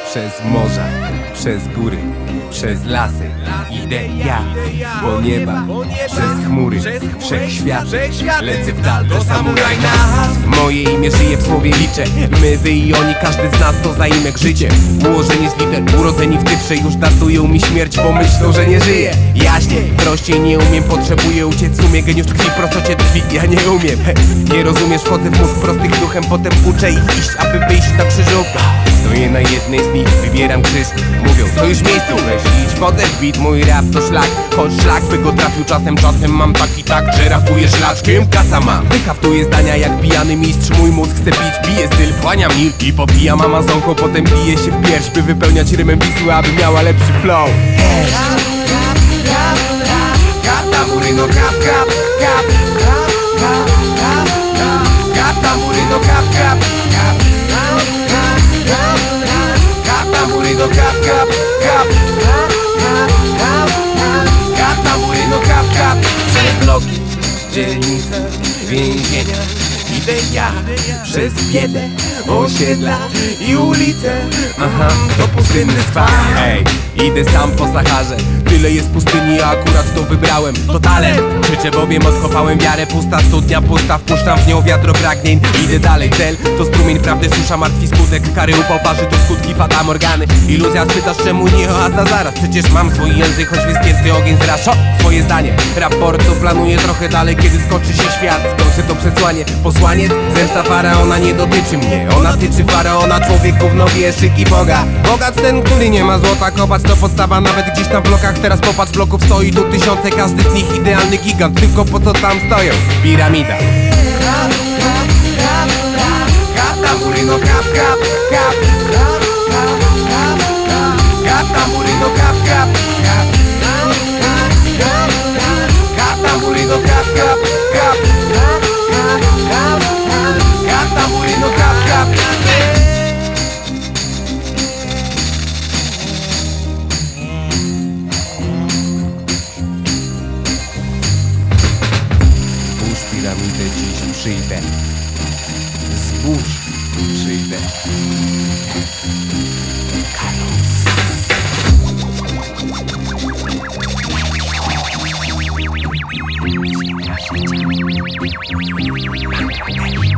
Przez morza, przez góry, przez lasy idę ja, po nieba, przez chmury, wszechświat, lecę w dal do samuraj nas. Moje imię żyje, w słowie liczę. My, wy i oni, każdy z nas to zaimek życie. Ułożenie z liter, urodzeni w cyfrze. Już datują mi śmierć, bo myślą, że nie żyję. Jaśnie, prościej nie umiem, potrzebuję uciec. W sumie geniusz tkwi w prostocie drzwi, ja nie umiem. Nie rozumiesz, wchodzę w mózg prostych duchem. Potem uczę ich iść, aby wyjść na krzyżówkę. Stoję na jednej z nich, wybieram krzyż. Mówią, to już miejsce, weź idź. Wchodzę w beat, mój rap to szlak. Choć szlak by go trafił czasem mam taki tak, że rapuję szlaczkiem. Kaca mam, wykaftuję zdania jak pijany mistrz. Mój mózg chce pić, bije styl, wchłaniam milk i popijam amazonką. Potem bije się w pierś, by wypełniać rymem Wisły, aby miała lepszy flow. Gata muryno kap, kap, kap. Gata muryno kap, kap, kap. Gata muryno kap, kap, kap. Gata muryno kap, kap. Przez bloki, dzielnice, więzienia idę ja, przez biedę, osiedla i ulice. Aha, to pustynny swat. Hej, idę sam po Saharze. Tyle jest pustyni, a akurat to wybrałem. To talent, krzyczę, bowiem odkopałem wiarę. Pusta studnia, pusta, wpuszczam w nią wiadro pragnień. Idę dalej, cel to strumień prawdy, susza martwi skutek. Kary upoparzy, to skutki fata morgany. Iluzja, spytasz czemu nie oaza zaraz. Przecież mam swój język, choć wyschnięty ogień zrasza. Swoje zdanie, raportu planuję trochę dalej. Kiedy skończy się świat, skończę to przesłanie. Posłaniec, zemsta faraona nie dotyczy mnie. Ona tyczy faraona, człowiek gówno wie, szyki Boga. Bogacz ten, który nie ma złota, kopać to podstawa nawet gdzieś tam w blokach. Teraz popatrz, bloków stoi tu tysiące, każdy z nich idealny gigant. Tylko po co tam stoją? Piramida. Gata muryno kap, kap, kap. Gata muryno kap, kap, kap. Gata muryno kap, kap, kap. Gata muryno kap, kap. Zbóż piramidę, dziś przyjdę. Zbóż przyjdę. Carlos.